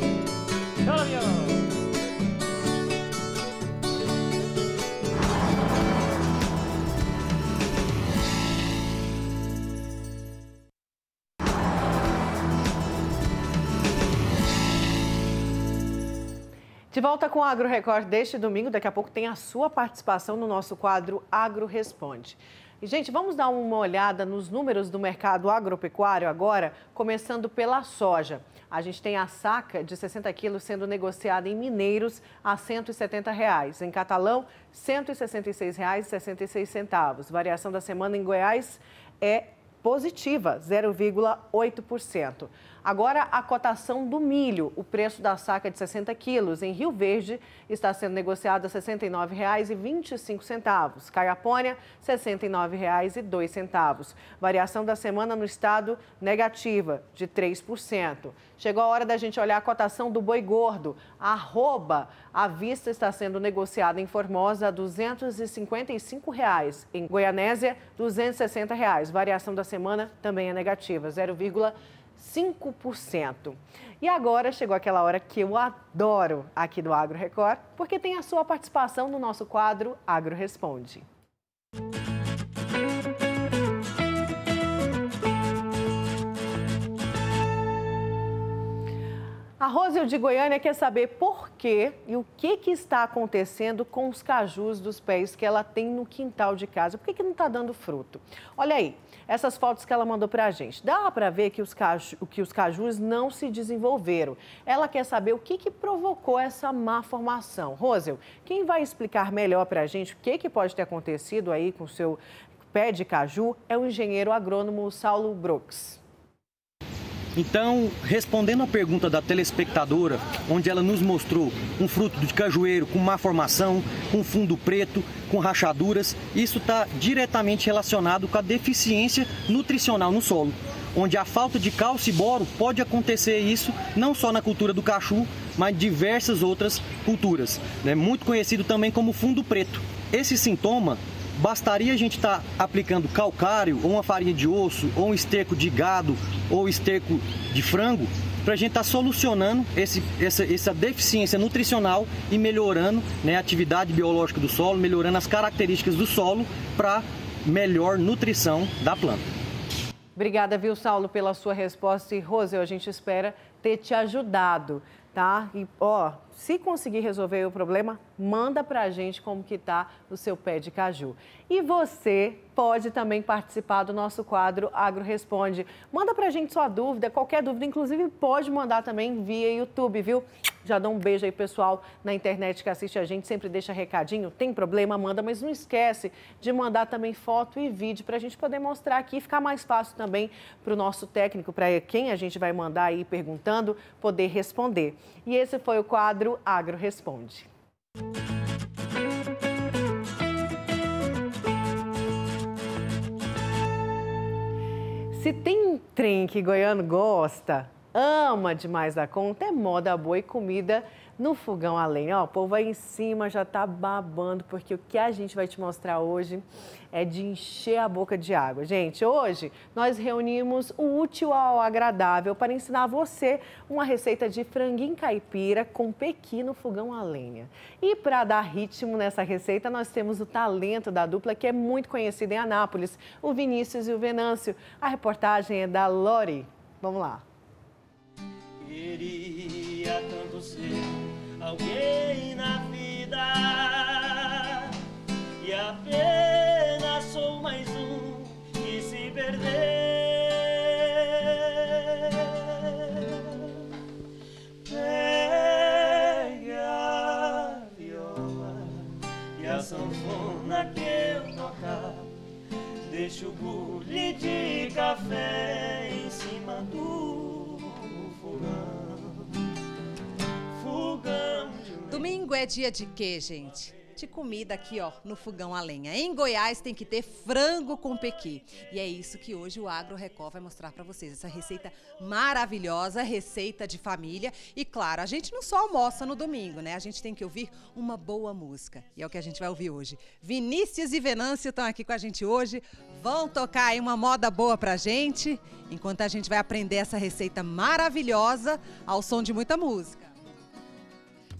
De volta com o Agro Record deste domingo, daqui a pouco tem a sua participação no nosso quadro Agro Responde. E, gente, vamos dar uma olhada nos números do mercado agropecuário agora, começando pela soja. A gente tem a saca de sessenta quilos sendo negociada em Mineiros a cento e setenta reais. Em Catalão, cento e sessenta e seis reais e sessenta e seis centavos. Variação da semana em Goiás é positiva, zero vírgula oito por cento. Agora, a cotação do milho. O preço da saca de sessenta quilos em Rio Verde está sendo negociado a sessenta e nove reais e vinte e cinco centavos. Caiapônia, sessenta e nove reais e dois centavos. Variação da semana no estado negativa, de três por cento. Chegou a hora da gente olhar a cotação do boi gordo. A arroba à vista está sendo negociada em Formosa a duzentos e cinquenta e cinco reais. Em Goianésia, duzentos e sessenta reais. Variação da semana também é negativa, zero vírgula cinco por cento. E agora chegou aquela hora que eu adoro aqui do Agro Record, porque tem a sua participação no nosso quadro Agro Responde. A Rosel de Goiânia quer saber por quê e o que, que está acontecendo com os cajus dos pés que ela tem no quintal de casa. Por que, que não está dando fruto? Olha aí, essas fotos que ela mandou para a gente. Dá para ver que os, caju, que os cajus não se desenvolveram. Ela quer saber o que, que provocou essa má formação. Rosel, quem vai explicar melhor para a gente o que, que pode ter acontecido aí com o seu pé de caju é o engenheiro agrônomo Saulo Brooks. Então, respondendo à pergunta da telespectadora, onde ela nos mostrou um fruto de cajueiro com má formação, com fundo preto, com rachaduras, isso está diretamente relacionado com a deficiência nutricional no solo, onde a falta de cálcio e boro pode acontecer isso não só na cultura do caju, mas em diversas outras culturas, né? Muito conhecido também como fundo preto. Esse sintoma bastaria a gente estar tá aplicando calcário, ou uma farinha de osso, ou um esterco de gado, ou esterco de frango, para a gente estar tá solucionando esse, essa, essa deficiência nutricional e melhorando, né, a atividade biológica do solo, melhorando as características do solo para melhor nutrição da planta. Obrigada, viu, Saulo, pela sua resposta. E, Rosel, a gente espera ter te ajudado, tá? E, ó, se conseguir resolver o problema, manda pra gente como que tá o seu pé de caju. E você pode também participar do nosso quadro Agro Responde. Manda pra gente sua dúvida, qualquer dúvida, inclusive pode mandar também via YouTube, viu? Já dá um beijo aí, pessoal, na internet que assiste a gente, sempre deixa recadinho. Tem problema, manda, mas não esquece de mandar também foto e vídeo pra gente poder mostrar aqui e ficar mais fácil também pro nosso técnico, para quem a gente vai mandar aí perguntando, poder responder. E esse foi o quadro Agro Responde. Se tem um trem que goiano gosta, ama demais da conta, é moda boa e comida no fogão a lenha. Ó, o povo aí em cima já tá babando, porque o que a gente vai te mostrar hoje é de encher a boca de água. Gente, hoje nós reunimos o útil ao agradável para ensinar você uma receita de franguinho caipira com pequi no fogão a lenha. E para dar ritmo nessa receita, nós temos o talento da dupla que é muito conhecida em Anápolis, o Vinícius e o Venâncio. A reportagem é da Lori. Vamos lá. Queria tanto ser alguém na vida e apenas sou mais um que se perdeu. Pegue a viola e a sanfona que eu tocar, deixa o bule de café em cima do fogão. Fogão de... Domingo é dia de quê, gente? De comida aqui, ó, no fogão a lenha. Em Goiás tem que ter frango com pequi. E é isso que hoje o Agro Record vai mostrar pra vocês. Essa receita maravilhosa, receita de família. E claro, a gente não só almoça no domingo, né? A gente tem que ouvir uma boa música. E é o que a gente vai ouvir hoje. Vinícius e Venâncio estão aqui com a gente hoje. Vão tocar aí uma moda boa pra gente, enquanto a gente vai aprender essa receita maravilhosa ao som de muita música.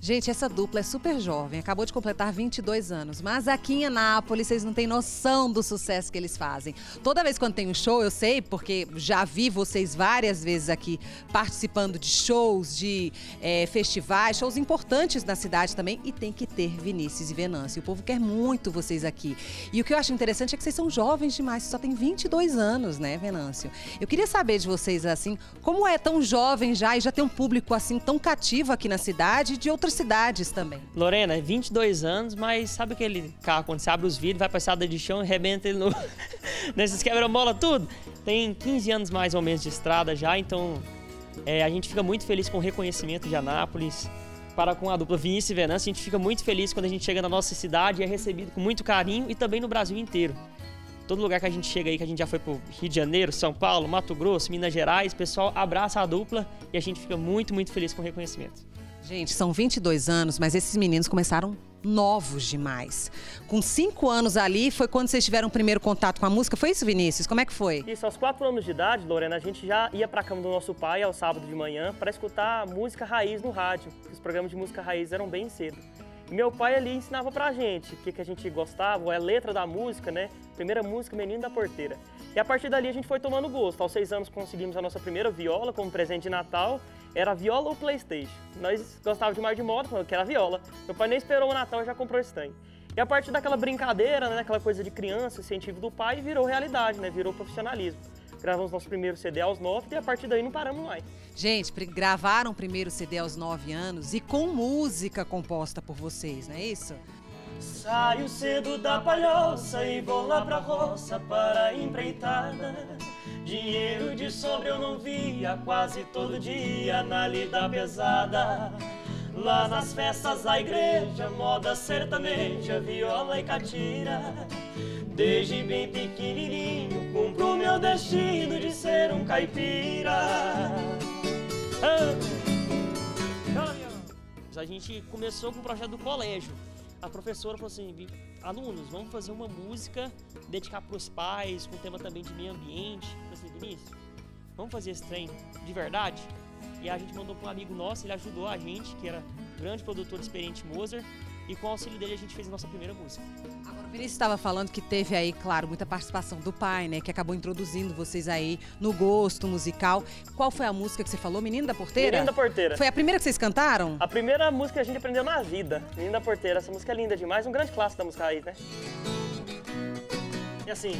Gente, essa dupla é super jovem, acabou de completar vinte e dois anos, mas aqui em Anápolis vocês não têm noção do sucesso que eles fazem. Toda vez quando tem um show, eu sei, porque já vi vocês várias vezes aqui participando de shows, de é, festivais, shows importantes na cidade também, e tem que ter Vinícius e Venâncio. O povo quer muito vocês aqui. E o que eu acho interessante é que vocês são jovens demais, só tem vinte e dois anos, né, Venâncio? Eu queria saber de vocês, assim, como é tão jovem já e já tem um público assim tão cativo aqui na cidade e de outras cidades também. Lorena, vinte e dois anos, mas sabe aquele carro quando você abre os vidros, vai pra estrada de chão e arrebenta ele no... nesses quebra-mola tudo? Tem quinze anos mais ou menos de estrada já, então é, a gente fica muito feliz com o reconhecimento de Anápolis. Para com a dupla Vinícius e Venâncio, a gente fica muito feliz quando a gente chega na nossa cidade e é recebido com muito carinho e também no Brasil inteiro. Todo lugar que a gente chega aí, que a gente já foi pro Rio de Janeiro, São Paulo, Mato Grosso, Minas Gerais, o pessoal abraça a dupla e a gente fica muito, muito feliz com o reconhecimento. Gente, são vinte e dois anos, mas esses meninos começaram novos demais. Com cinco anos ali, foi quando vocês tiveram o primeiro contato com a música? Foi isso, Vinícius? Como é que foi? Isso, aos quatro anos de idade, Lorena, a gente já ia pra cama do nosso pai ao sábado de manhã para escutar música raiz no rádio. Os programas de música raiz eram bem cedo. E meu pai ali ensinava pra gente o que, que a gente gostava, a letra da música, né? Primeira música, Menino da Porteira. E a partir dali a gente foi tomando gosto. Aos seis anos conseguimos a nossa primeira viola como presente de Natal. Era viola ou PlayStation. Nós gostávamos demais de moda, falando que era viola. Meu pai nem esperou o Natal e já comprou esse trem. E a partir daquela brincadeira, né, aquela coisa de criança, incentivo do pai, virou realidade, né? Virou profissionalismo. Gravamos nosso primeiro C D aos nove e a partir daí não paramos mais. Gente, gravaram o primeiro C D aos nove anos e com música composta por vocês, não é isso? Saio cedo da palhoça e vou lá pra roça para a empreitada. Dinheiro de sobra eu não via quase todo dia na lida pesada. Lá nas festas da igreja, moda sertaneja, viola e catira. Desde bem pequenininho, cumpro o meu destino de ser um caipira. Ah. A gente começou com o projeto do colégio. A professora falou assim, alunos, vamos fazer uma música, dedicar para os pais, com tema também de meio ambiente. Eu falei assim, Vinícius, vamos fazer esse trem de verdade? E a gente mandou para um amigo nosso, ele ajudou a gente, que era grande produtor experiente Mozart, e com o auxílio dele a gente fez a nossa primeira música. Agora, o Vinícius estava falando que teve aí, claro, muita participação do pai, né? Que acabou introduzindo vocês aí no gosto musical. Qual foi a música que você falou? Menino da Porteira? Menino da Porteira. Foi a primeira que vocês cantaram? A primeira música que a gente aprendeu na vida. Menino da Porteira. Essa música é linda demais. Um grande clássico da música raiz, né? E assim...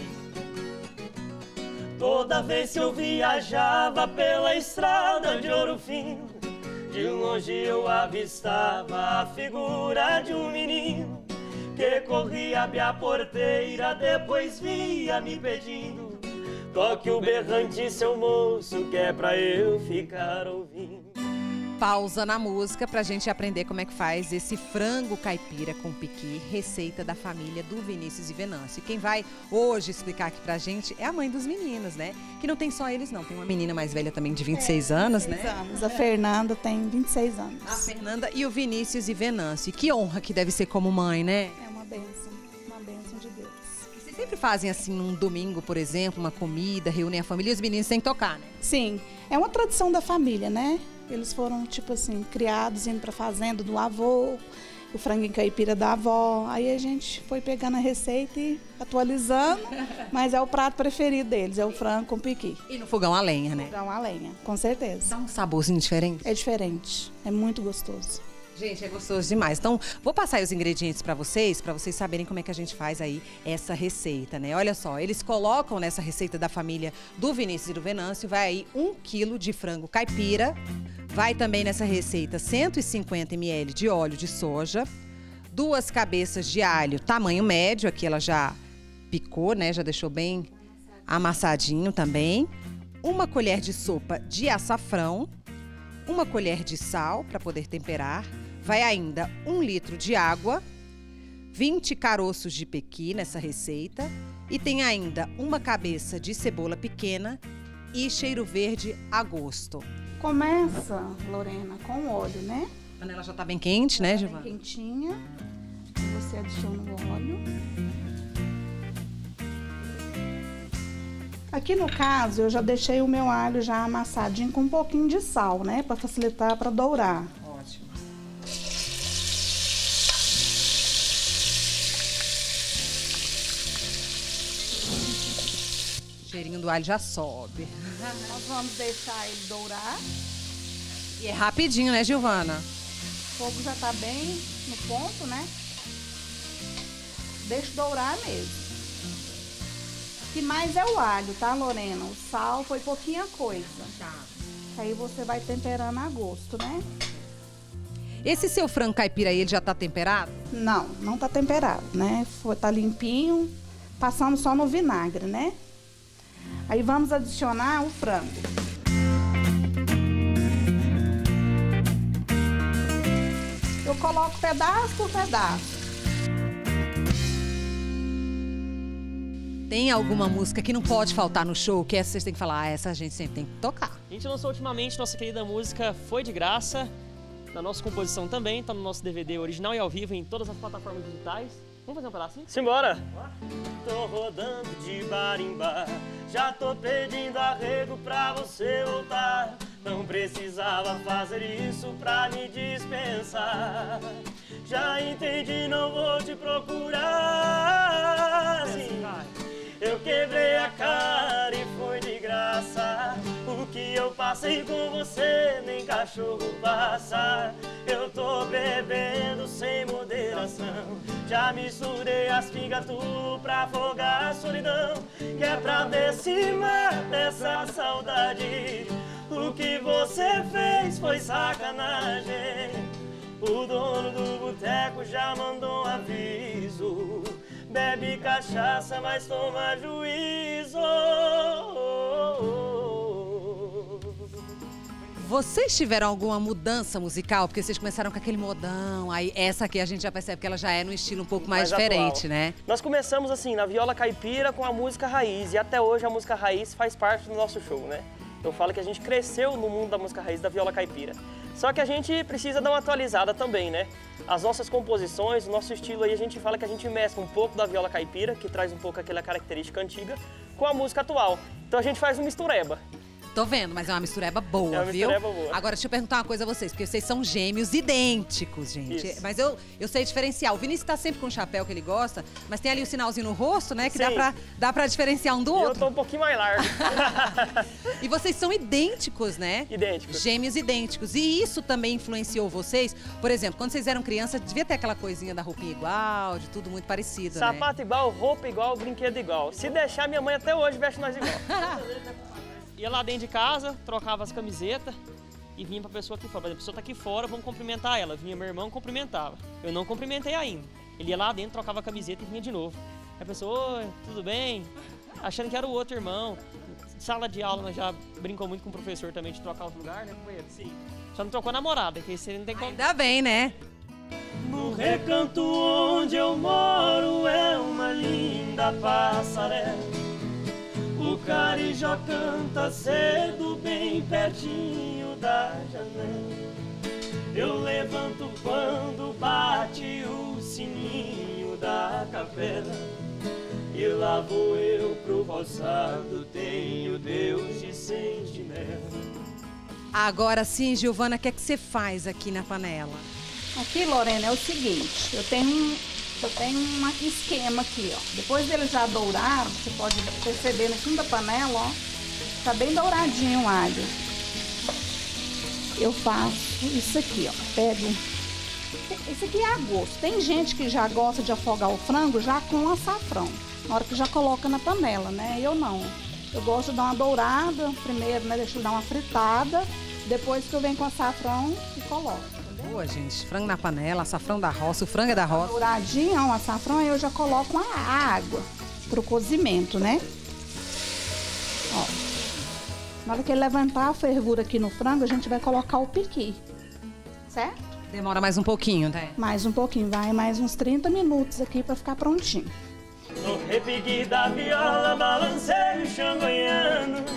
Toda vez que eu viajava pela estrada de ouro fino, de longe eu avistava a figura de um menino que corria abrir a porteira, depois via me pedindo: toque o berrante, seu moço, que é pra eu ficar ouvindo. Pausa na música pra gente aprender como é que faz esse frango caipira com piqui, receita da família do Vinícius e Venâncio. E quem vai hoje explicar aqui pra gente é a mãe dos meninos, né? Que não tem só eles não, tem uma menina mais velha também de vinte e seis é, anos, vinte e seis né? anos. A Fernanda tem vinte e seis anos. A Fernanda e o Vinícius e Venâncio. E que honra que deve ser como mãe, né? É uma bênção, uma bênção de Deus. E vocês sempre fazem assim, num domingo, por exemplo, uma comida, reúnem a família e os meninos têm que tocar, né? Sim, é uma tradição da família, né? Eles foram, tipo assim, criados indo pra fazenda do avô, o franguinho caipira da avó. Aí a gente foi pegando a receita e atualizando, mas é o prato preferido deles, é o frango com piqui. E no fogão a lenha, né? Fogão a lenha, com certeza. Dá um saborzinho diferente? É diferente, é muito gostoso. Gente, é gostoso demais. Então, vou passar aí os ingredientes para vocês, para vocês saberem como é que a gente faz aí essa receita, né? Olha só, eles colocam nessa receita da família do Vinícius e do Venâncio, vai aí um quilo de frango caipira, vai também nessa receita cento e cinquenta mililitros de óleo de soja, duas cabeças de alho tamanho médio, aqui ela já picou, né? Já deixou bem amassadinho também, uma colher de sopa de açafrão, uma colher de sal para poder temperar, vai ainda um litro de água, vinte caroços de pequi nessa receita e tem ainda uma cabeça de cebola pequena e cheiro verde a gosto. Começa, Lorena, com óleo, né? A panela já tá bem quente, né, Giovana? Bem quentinha. Você adiciona o óleo. Aqui no caso, eu já deixei o meu alho já amassadinho com um pouquinho de sal, né? Para facilitar, para dourar. Ótimo. cheirinho do alho já sobe. Nós vamos deixar ele dourar. E é rapidinho, né, Giovana? O fogo já tá bem no ponto, né? Deixa dourar mesmo. O que mais é o alho, tá, Lorena? O sal foi pouquinha coisa. Tá. Aí você vai temperando a gosto, né? Esse seu frango caipira aí, ele já tá temperado? Não, não tá temperado, né? Foi, tá limpinho, passando só no vinagre, né? Aí vamos adicionar o frango. Eu coloco pedaço por pedaço. Tem alguma música que não pode faltar no show, que essa vocês têm que falar, ah, essa a gente sempre tem que tocar? A gente lançou ultimamente nossa querida música Foi de Graça, na nossa composição também, tá no nosso D V D original e ao vivo em todas as plataformas digitais. Vamos fazer um pedacinho? Simbora! Tô rodando de bar em bar, já tô pedindo arrego pra você voltar. Não precisava fazer isso pra me dispensar. Já entendi, não vou te procurar. Sim, eu quebrei a cara e foi de graça. O que eu passei com você nem cachorro passa. Eu tô bebendo sem moderação. Já misturei as pingas tudo pra afogar a solidão. Que é pra ver se mata essa saudade. O que você fez foi sacanagem. O dono do boteco já mandou um aviso. Bebe cachaça, mas toma juízo. Vocês tiveram alguma mudança musical? Porque vocês começaram com aquele modão, aí essa aqui a gente já percebe que ela já é num estilo um pouco mais, mais diferente, atual, né? Nós começamos assim, na viola caipira com a música raiz, e até hoje a música raiz faz parte do nosso show, né? Eu falo que a gente cresceu no mundo da música raiz da viola caipira. Só que a gente precisa dar uma atualizada também, né? As nossas composições, o nosso estilo aí, a gente fala que a gente mescla um pouco da viola caipira, que traz um pouco aquela característica antiga, com a música atual. Então a gente faz uma mistureba. Tô vendo, mas é uma mistureba boa, é uma viu? mistureba boa. Agora, deixa eu perguntar uma coisa a vocês, porque vocês são gêmeos idênticos, gente. Isso. Mas eu, eu sei diferenciar. O Vinícius tá sempre com o chapéu que ele gosta, mas tem ali o sinalzinho no rosto, né? Que dá pra, dá pra diferenciar um do e outro. Eu tô um pouquinho mais largo. E vocês são idênticos, né? Idênticos. Gêmeos idênticos. E isso também influenciou vocês? Por exemplo, quando vocês eram crianças, devia ter aquela coisinha da roupinha igual, de tudo muito parecido, Sapato né? igual, roupa igual, brinquedo igual. Se deixar, minha mãe até hoje veste nós igual. Ia lá dentro de casa, trocava as camisetas e vinha pra pessoa aqui fora. Por exemplo, a pessoa tá aqui fora, vamos cumprimentar ela. Vinha meu irmão, cumprimentava. Eu não cumprimentei ainda. Ele ia lá dentro, trocava a camiseta e vinha de novo. Aí a pessoa, oi, tudo bem? Achando que era o outro irmão. Sala de aula, nós já brincou muito com o professor também de trocar os lugares, né, companheiro? Sim. Só não trocou namorada, que você não tem como... Ainda bem, né? No recanto onde eu moro é uma linda passarela. O carijó canta cedo bem pertinho da janela. Eu levanto quando bate o sininho da capela. E lá vou eu pro roçado, tenho Deus de sentinela. Agora sim, Giovana, o que é que você faz aqui na panela? Aqui, Lorena, é o seguinte, eu tenho um, eu tenho um esquema aqui, ó. Depois dele já dourar, você pode perceber no fundo da panela, ó, tá bem douradinho o alho. Eu faço isso aqui, ó, pego, esse aqui é a gosto. Tem gente que já gosta de afogar o frango já com açafrão, na hora que já coloca na panela, né? Eu não, eu gosto de dar uma dourada primeiro, né? Deixa eu dar uma fritada, depois que eu venho com açafrão e coloco. Boa, gente. Frango na panela, açafrão da roça, o frango é da roça. Douradinho, ó, o açafrão, aí eu já coloco a água pro cozimento, né? Ó. Na hora que ele levantar a fervura aqui no frango, a gente vai colocar o piqui, certo? Demora mais um pouquinho, né? Mais um pouquinho, vai mais uns trinta minutos aqui pra ficar prontinho. No repique da viola, balancei o chão goiano.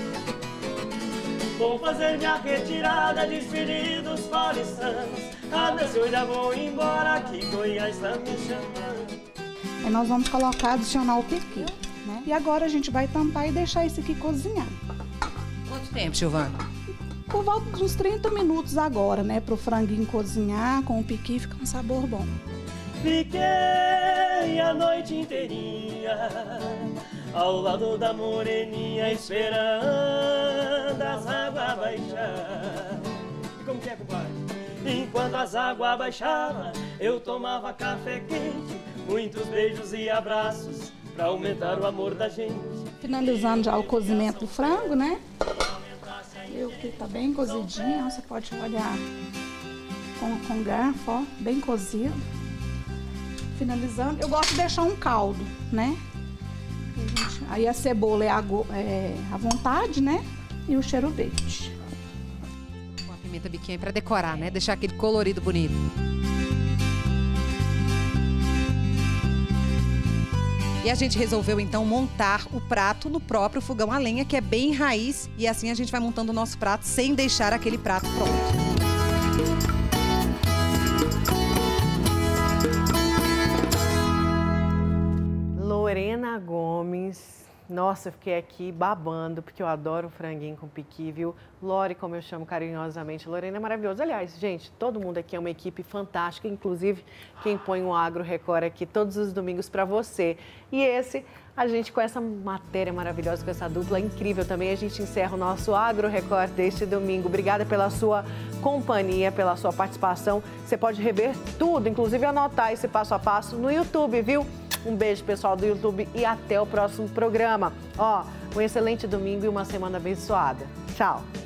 Vou fazer minha retirada, despedir dos paulistanos. Adeus, eu já vou embora, que Goiás está me chamando. Aí nós vamos colocar, adicionar o piqui, né? E agora a gente vai tampar e deixar isso aqui cozinhar. Quanto tempo, Giovana? Por volta de uns trinta minutos agora, né? Pro franguinho cozinhar, com o piqui fica um sabor bom. Fiquei a noite inteirinha ao lado da moreninha, esperando as águas baixar. E como que é, compadre? Enquanto as águas baixavam, eu tomava café quente, muitos beijos e abraços, pra aumentar o amor da gente. Finalizando já o cozimento do frango, né? Viu que tá bem cozidinho, você pode olhar com, com garfo, ó, bem cozido. Finalizando, eu gosto de deixar um caldo, né? Aí a cebola é à é, à vontade, né? E o cheiro verde. Com a pimenta biquinha para decorar, né? Deixar aquele colorido bonito. E a gente resolveu então montar o prato no próprio fogão a lenha, que é bem raiz, e assim a gente vai montando o nosso prato sem deixar aquele prato pronto. Lorena Gomes. Nossa, eu fiquei aqui babando, porque eu adoro franguinho com piqui, viu? Lore, como eu chamo carinhosamente, Lorena é maravilhosa. Aliás, gente, todo mundo aqui é uma equipe fantástica, inclusive quem põe o Agro Record aqui todos os domingos para você. E esse, a gente com essa matéria maravilhosa, com essa dupla incrível também, a gente encerra o nosso Agro Record deste domingo. Obrigada pela sua companhia, pela sua participação. Você pode rever tudo, inclusive anotar esse passo a passo no YouTube, viu? Um beijo, pessoal do YouTube, e até o próximo programa. Ó, um excelente domingo e uma semana abençoada. Tchau!